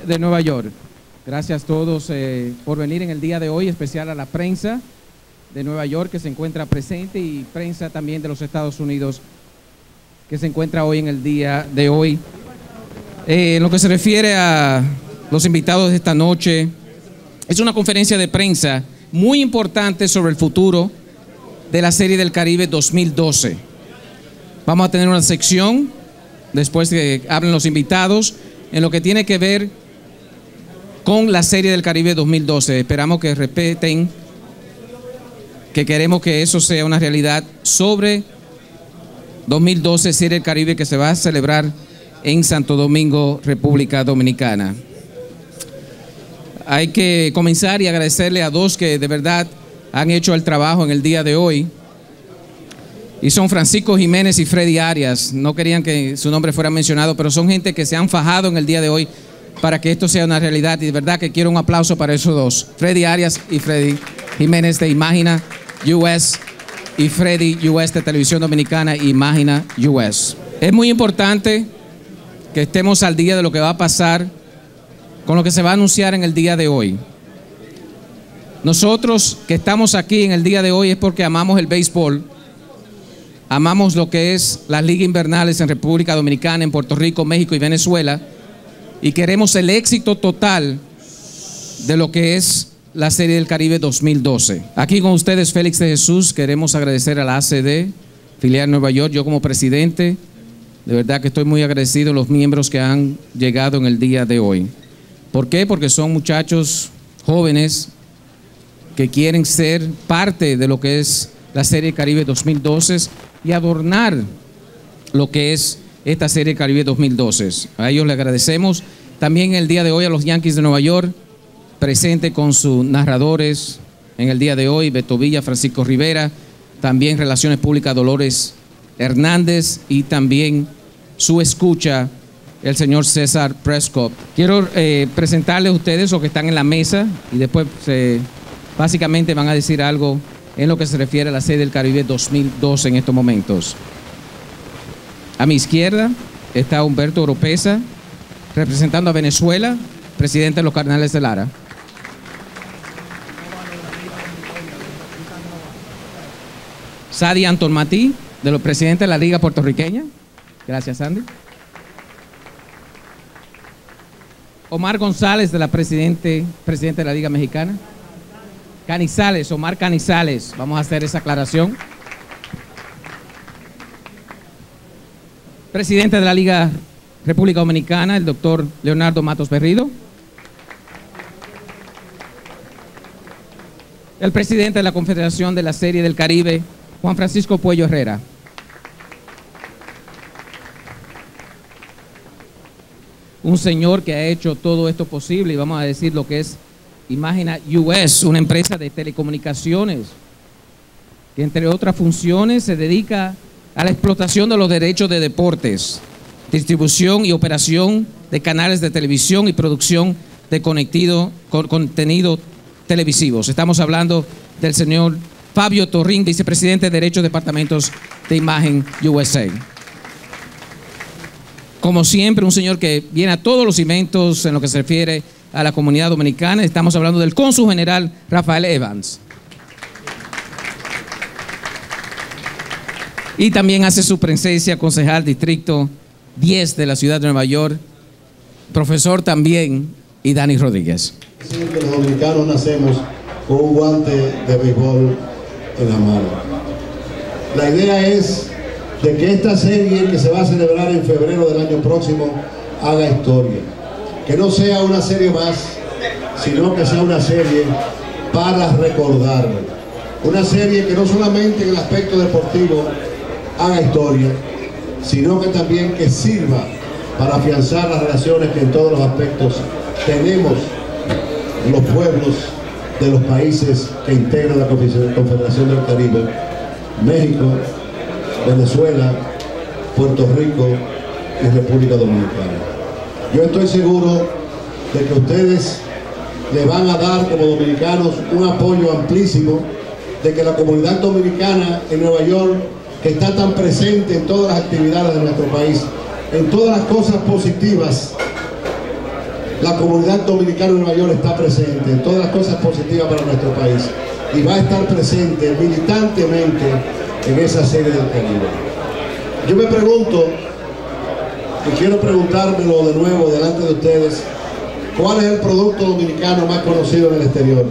de Nueva York. Gracias a todos por venir en el día de hoy, especial a la prensa de Nueva York que se encuentra presente y prensa también de los Estados Unidos que se encuentra hoy en el día de hoy. En lo que se refiere a los invitados de esta noche, es una conferencia de prensa muy importante sobre el futuro de la Serie del Caribe 2012. Vamos a tener una sección, después que hablen los invitados, en lo que tiene que ver con la Serie del Caribe 2012. Esperamos que respeten, que queremos que eso sea una realidad sobre 2012 Serie del Caribe que se va a celebrar en Santo Domingo, República Dominicana. Hay que comenzar y agradecerle a dos que de verdad han hecho el trabajo en el día de hoy. Y son Francisco Jiménez y Freddy Arias. No querían que su nombre fuera mencionado, pero son gente que se han fajado en el día de hoy para que esto sea una realidad. Y de verdad que quiero un aplauso para esos dos. Freddy Arias y Freddy Jiménez de Imagina US y Freddy US de Televisión Dominicana y Imagina US. Es muy importante que estemos al día de lo que va a pasar con lo que se va a anunciar en el día de hoy. Nosotros que estamos aquí en el día de hoy es porque amamos el béisbol, amamos lo que es las ligas invernales en República Dominicana, en Puerto Rico, México y Venezuela, y queremos el éxito total de lo que es la Serie del Caribe 2012. Aquí con ustedes, Félix de Jesús, queremos agradecer a la ACD, filial Nueva York, yo como presidente, de verdad que estoy muy agradecido a los miembros que han llegado en el día de hoy. ¿Por qué? Porque son muchachos jóvenes que quieren ser parte de lo que es la Serie Caribe 2012 y adornar lo que es esta Serie Caribe 2012. A ellos le agradecemos. También el día de hoy a los Yankees de Nueva York, presente con sus narradores en el día de hoy, Beto Villa, Francisco Rivera, también Relaciones Públicas Dolores Hernández y también su escucha, el señor César Prescott. Quiero presentarles a ustedes los que están en la mesa y después básicamente van a decir algo en lo que se refiere a la Serie del Caribe 2012 en estos momentos. A mi izquierda está Humberto Oropesa, representando a Venezuela, presidente de los Cardenales de Lara. Sadi Anton Matí, de los presidentes de la Liga Puertorriqueña. Gracias, Sandy. Omar González, de la presidente de la Liga Mexicana. Canizales, Omar Canizales. Vamos a hacer esa aclaración. Presidente de la Liga República Dominicana, el doctor Leonardo Matos Berrido. El presidente de la Confederación de la Serie del Caribe, Juan Francisco Puello Herrera. Un señor que ha hecho todo esto posible, y vamos a decir lo que es Imagina US, una empresa de telecomunicaciones que entre otras funciones se dedica a la explotación de los derechos de deportes, distribución y operación de canales de televisión y producción de contenido televisivos. Estamos hablando del señor Fabio Torrín, vicepresidente de Derechos Departamentos de Imagen USA. Como siempre, un señor que viene a todos los eventos en lo que se refiere a la comunidad dominicana. Estamos hablando del cónsul general Rafael Evans. Y también hace su presencia concejal distrito 10 de la ciudad de Nueva York, profesor también, y Dani Rodríguez. Sí, que los dominicanos nacemos con un guante de béisbol en la mano. La idea es de que esta serie que se va a celebrar en febrero del año próximo haga historia. Que no sea una serie más, sino que sea una serie para recordar. Una serie que no solamente en el aspecto deportivo haga historia, sino que también que sirva para afianzar las relaciones que en todos los aspectos tenemos los pueblos de los países que integran la Confederación del Caribe: México, Venezuela, Puerto Rico y República Dominicana. Yo estoy seguro de que ustedes le van a dar como dominicanos un apoyo amplísimo, de que la comunidad dominicana en Nueva York, que está tan presente en todas las actividades de nuestro país, en todas las cosas positivas la comunidad dominicana de Nueva York está presente en todas las cosas positivas para nuestro país y va a estar presente militantemente en esa serie del Caribe. Yo me pregunto, y quiero preguntármelo de nuevo delante de ustedes, ¿cuál es el producto dominicano más conocido en el exterior?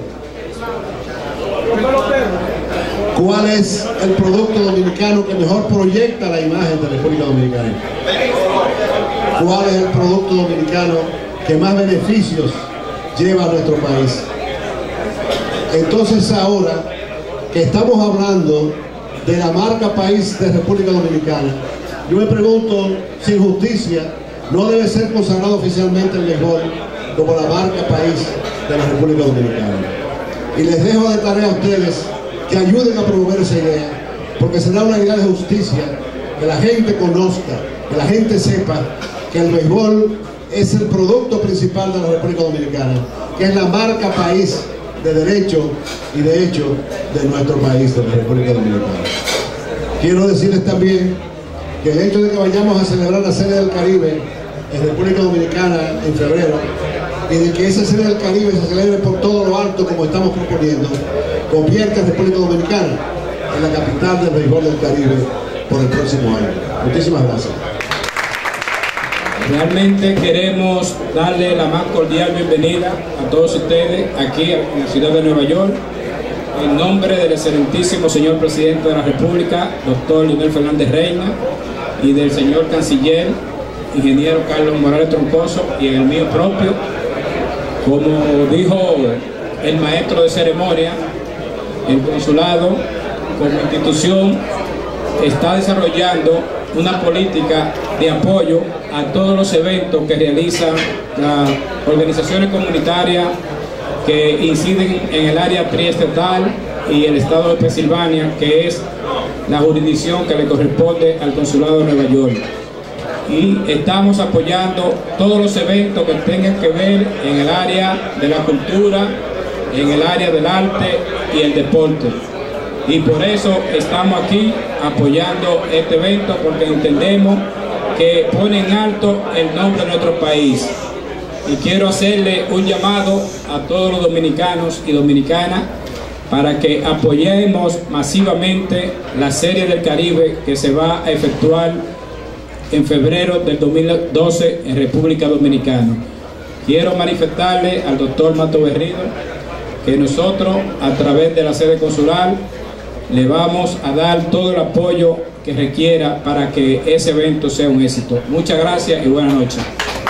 ¿Cuál es el producto dominicano que mejor proyecta la imagen de la República Dominicana? ¿Cuál es el producto dominicano que más beneficios lleva a nuestro país? Entonces ahora que estamos hablando de la marca país de República Dominicana, yo me pregunto si en justicia no debe ser consagrado oficialmente el béisbol como la marca país de la República Dominicana. Y les dejo de tarea a ustedes que ayuden a promover esa idea, porque será una idea de justicia, que la gente conozca, que la gente sepa que el béisbol es el producto principal de la República Dominicana, que es la marca país de derecho y de hecho de nuestro país, de la República Dominicana. Quiero decirles también que el hecho de que vayamos a celebrar la Serie del Caribe en República Dominicana en febrero, y de que esa Serie del Caribe se celebre por todo lo alto como estamos proponiendo, convierte a República Dominicana en la capital del béisbol del Caribe por el próximo año. Muchísimas gracias. Realmente queremos darle la más cordial bienvenida a todos ustedes aquí en la ciudad de Nueva York, en nombre del excelentísimo señor presidente de la República, doctor Leonel Fernández Reina, y del señor canciller, ingeniero Carlos Morales Troncoso, y en el mío propio. Como dijo el maestro de ceremonia, el consulado como institución está desarrollando una política de apoyo a todos los eventos que realizan las organizaciones comunitarias que inciden en el área triestatal y el estado de Pensilvania, que es la jurisdicción que le corresponde al consulado de Nueva York. Y estamos apoyando todos los eventos que tengan que ver en el área de la cultura, en el área del arte y el deporte. Y por eso estamos aquí apoyando este evento, porque entendemos que pone en alto el nombre de nuestro país. Y quiero hacerle un llamado a todos los dominicanos y dominicanas para que apoyemos masivamente la Serie del Caribe que se va a efectuar en febrero del 2012 en República Dominicana. Quiero manifestarle al doctor Mato Berrido que nosotros, a través de la sede consular, le vamos a dar todo el apoyo que requiera para que ese evento sea un éxito. Muchas gracias y buenas noches.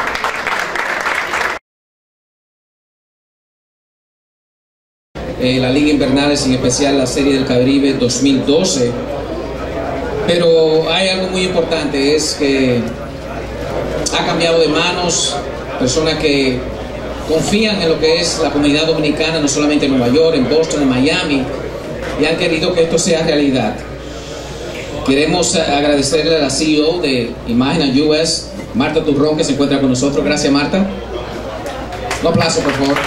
La Liga Invernales, en especial la Serie del Caribe 2012. Pero hay algo muy importante, es que ha cambiado de manos, personas que confían en lo que es la comunidad dominicana, no solamente en Nueva York, en Boston, en Miami, y han querido que esto sea realidad. Queremos agradecerle a la CEO de Imagina US, Marta Turrón, que se encuentra con nosotros. Gracias, Marta. Un aplauso, por favor.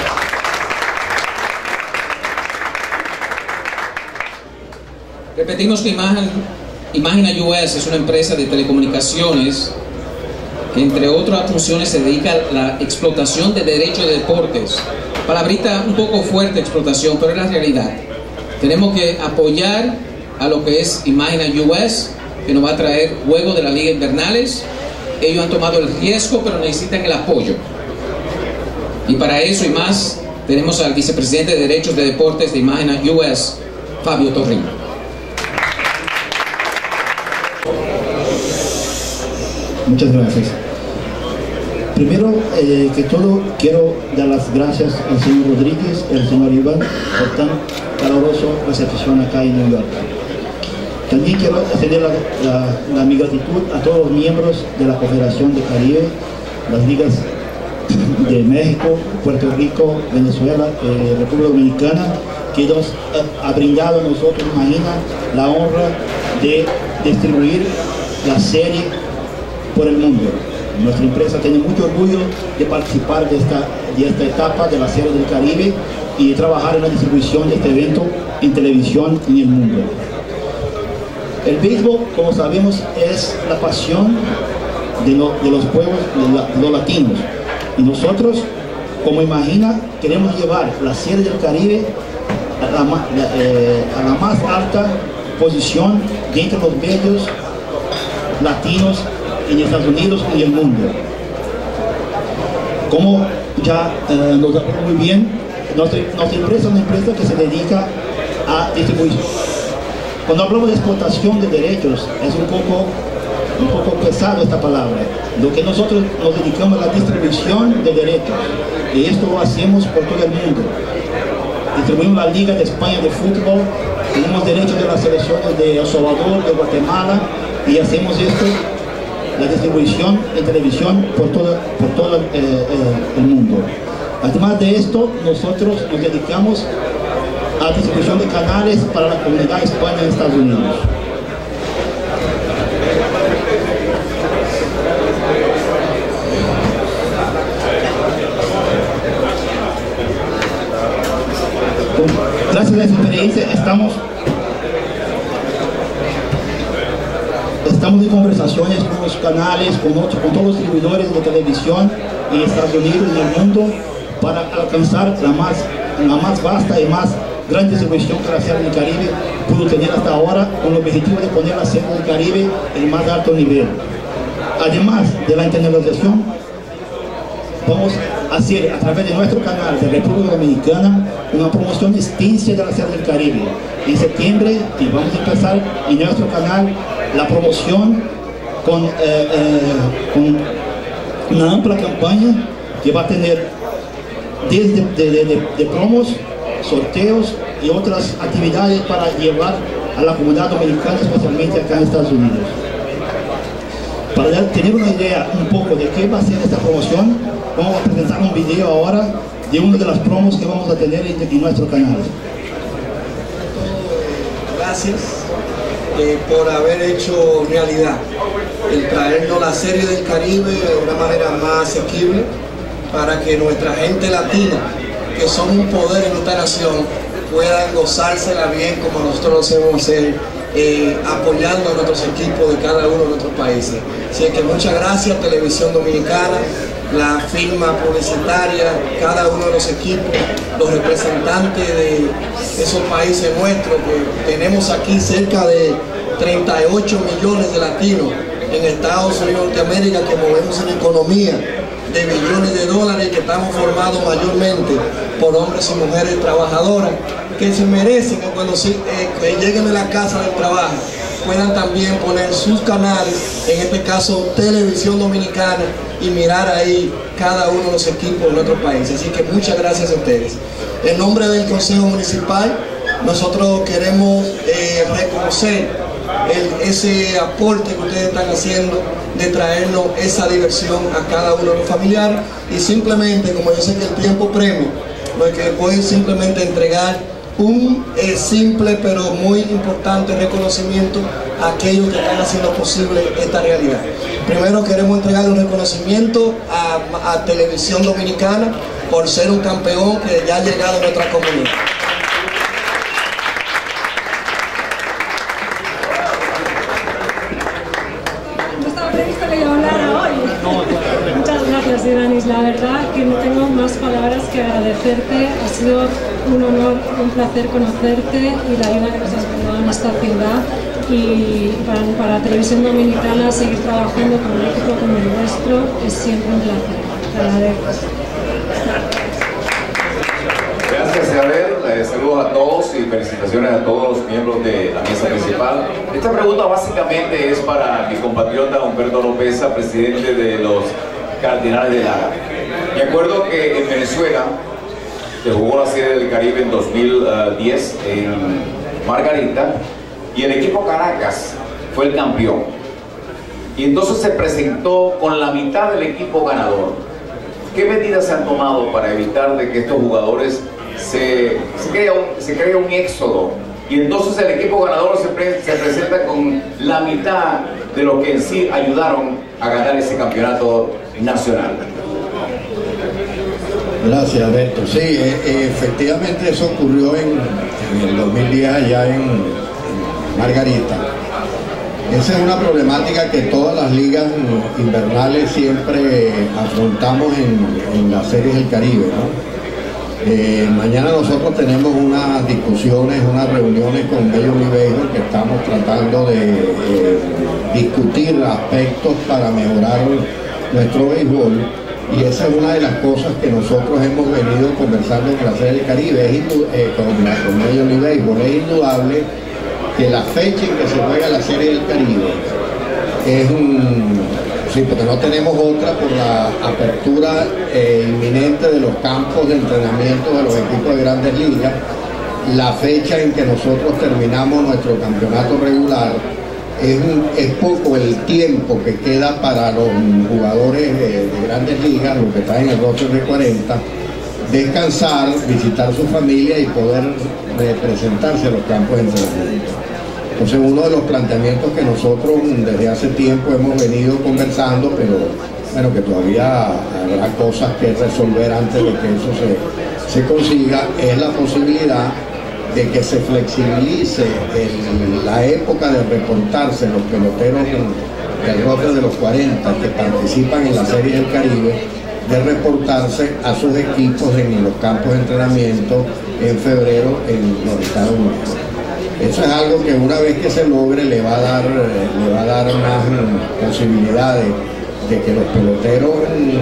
Repetimos que Imagina US es una empresa de telecomunicaciones que, entre otras funciones, se dedica a la explotación de derechos de deportes. Palabrita un poco fuerte, explotación, pero es la realidad. Tenemos que apoyar a lo que es Imagina US, que nos va a traer juegos de la Liga Invernales. Ellos han tomado el riesgo, pero necesitan el apoyo. Y para eso y más, tenemos al vicepresidente de Derechos de Deportes de Imagina US, Fabio Torrín. Muchas gracias. Primero que todo, quiero dar las gracias al señor Rodríguez y al señor Iván por tan calurosa recepción acá en New York. También quiero extender mi gratitud a todos los miembros de la Confederación de Caribe, las ligas de México, Puerto Rico, Venezuela, República Dominicana, que nos ha brindado a nosotros, Imagina, la honra de distribuir la serie por el mundo. Nuestra empresa tiene mucho orgullo de participar de esta etapa de la Serie del Caribe y de trabajar en la distribución de este evento en televisión en el mundo. El béisbol, como sabemos, es la pasión de los pueblos, de los latinos. Y nosotros como imagina, queremos llevar la Serie del Caribe a la más alta posición de entre los medios latinos en Estados Unidos y el mundo. Como ya nos sabemos muy bien, nuestra empresa es una empresa que se dedica a distribución. Cuando hablamos de explotación de derechos, es un poco pesado esta palabra. Lo que nosotros nos dedicamos a la distribución de derechos, y esto lo hacemos por todo el mundo. Distribuimos la Liga de España de fútbol, tenemos derechos de las selecciones de El Salvador, de Guatemala, y hacemos esto, la distribución en televisión por todo el mundo. Además de esto, nosotros nos dedicamos a la distribución de canales para la comunidad hispana en Estados Unidos. Gracias a esa experiencia estamos en conversaciones con los canales, con todos los distribuidores de televisión en Estados Unidos y en el mundo para alcanzar la más vasta y más gran distribución que la Serie del Caribe pudo tener hasta ahora, con el objetivo de poner la Serie del Caribe en el más alto nivel. Además de la internacionalización, vamos a hacer a través de nuestro canal de República Dominicana una promoción extensa de la Serie del Caribe. En septiembre y vamos a empezar en nuestro canal la promoción con una amplia campaña que va a tener desde de promos, sorteos y otras actividades para llevar a la comunidad dominicana, especialmente acá en Estados Unidos. Para tener una idea un poco de qué va a ser esta promoción, vamos a presentar un video ahora de una de las promos que vamos a tener en nuestro canal. Gracias por haber hecho realidad el traernos la Serie del Caribe de una manera más asequible para que nuestra gente latina, que son un poder en esta nación, puedan gozársela bien como nosotros lo hacemos hacer, apoyando a nuestros equipos de cada uno de nuestros países. Así que muchas gracias Televisión Dominicana, la firma publicitaria, cada uno de los equipos, los representantes de esos países nuestros, que tenemos aquí cerca de 38 millones de latinos en Estados Unidos de Norteamérica, que movemos en economía de billones de dólares, que estamos formados mayormente por hombres y mujeres trabajadoras que se merecen que cuando que lleguen a la casa del trabajo puedan también poner sus canales, en este caso Televisión Dominicana, y mirar ahí cada uno de los equipos de nuestro país. Así que muchas gracias a ustedes. En nombre del Consejo Municipal, nosotros queremos reconocer ese aporte que ustedes están haciendo de traernos esa diversión a cada uno de los familiares, y simplemente, como yo sé que el tiempo premia, lo que voy a simplemente entregar un simple pero muy importante reconocimiento a aquellos que están haciendo posible esta realidad. Primero queremos entregar un reconocimiento a Televisión Dominicana por ser un campeón que ya ha llegado a nuestra comunidad. No estaba previsto que yo hablara hoy. Muchas gracias, Iranis. La verdad que no tengo más palabras que agradecerte. Ha sido un honor, un placer conocerte y la ayuda que nos has brindado en esta ciudad. Y para Televisión Dominicana seguir trabajando con un equipo como el nuestro es siempre un placer. Te agradezco. Gracias, Isabel. Saludos a todos y felicitaciones a todos los miembros de la mesa principal. Esta pregunta básicamente es para mi compatriota Humberto Lopeza, presidente de los Cardenales de Lara. Me acuerdo que en Venezuela se jugó la Serie del Caribe en 2010 en Margarita, y el equipo Caracas fue el campeón. Y entonces se presentó con la mitad del equipo ganador. ¿Qué medidas se han tomado para evitar de que estos jugadores se crea un éxodo? Y entonces el equipo ganador se presenta con la mitad de lo que en sí ayudaron a ganar ese campeonato nacional. Gracias, Alberto. Sí, efectivamente eso ocurrió en el 2010 allá en Margarita. Esa es una problemática que todas las ligas invernales siempre afrontamos en las series del Caribe, ¿no? Mañana nosotros tenemos unas discusiones, unas reuniones con Major League Baseball que estamos tratando de discutir aspectos para mejorar nuestro béisbol, y esa es una de las cosas que nosotros hemos venido conversando con la serie del Caribe, con Major League Baseball. Es indudable que la fecha en que se juega la serie del Caribe es sí, porque no tenemos otra por la apertura inminente de los campos de entrenamiento de los equipos de Grandes Ligas. La fecha en que nosotros terminamos nuestro campeonato regular es poco el tiempo que queda para los jugadores de Grandes Ligas, los que están en el roster de 40, descansar, visitar su familia y poder presentarse a los campos de entrenamiento. Entonces, uno de los planteamientos que nosotros desde hace tiempo hemos venido conversando, pero bueno, que todavía habrá cosas que resolver antes de que eso se consiga, es la posibilidad de que se flexibilice la época de reportarse los peloteros del roster de los 40 que participan en la Serie del Caribe, de reportarse a sus equipos en los campos de entrenamiento en febrero en los Estados Unidos. Eso es algo que una vez que se logre le va a dar más posibilidades de que los peloteros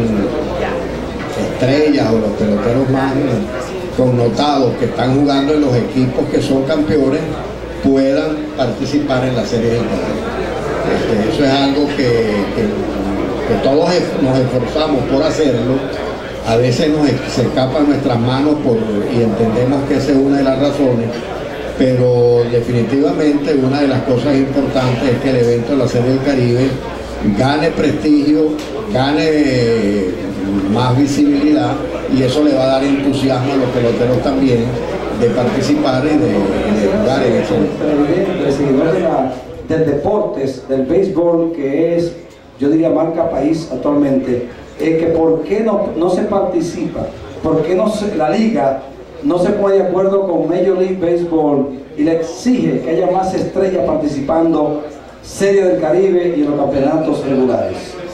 estrellas o los peloteros más connotados que están jugando en los equipos que son campeones puedan participar en la Serie del Caribe. Eso es algo que todos nos esforzamos por hacerlo. A veces se escapan nuestras manos y entendemos que esa es una de las razones, pero definitivamente una de las cosas importantes es que el evento de la Serie del Caribe gane prestigio, gane más visibilidad, y eso le va a dar entusiasmo a los peloteros también de participar y de jugar en ese evento. El seguidor del deportes, del béisbol, que es, yo diría, marca país actualmente, es que ¿por qué no se participa? ¿Por qué la liga no se pone de acuerdo con Major League Baseball y le exige que haya más estrellas participando Serie del Caribe y en los campeonatos regulares?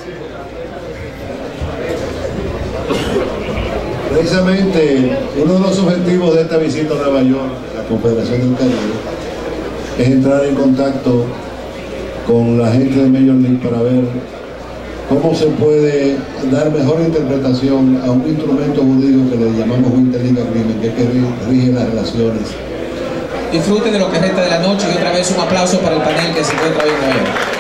Precisamente uno de los objetivos de esta visita a Nueva York, la Confederación del Caribe, es entrar en contacto con la gente de Major League para ver cómo se puede dar mejor interpretación a un instrumento jurídico que le llamamos Interleague Agreement, que es que rige las relaciones. Disfruten de lo que resta de la noche y otra vez un aplauso para el panel que se encuentra hoy en Nueva York.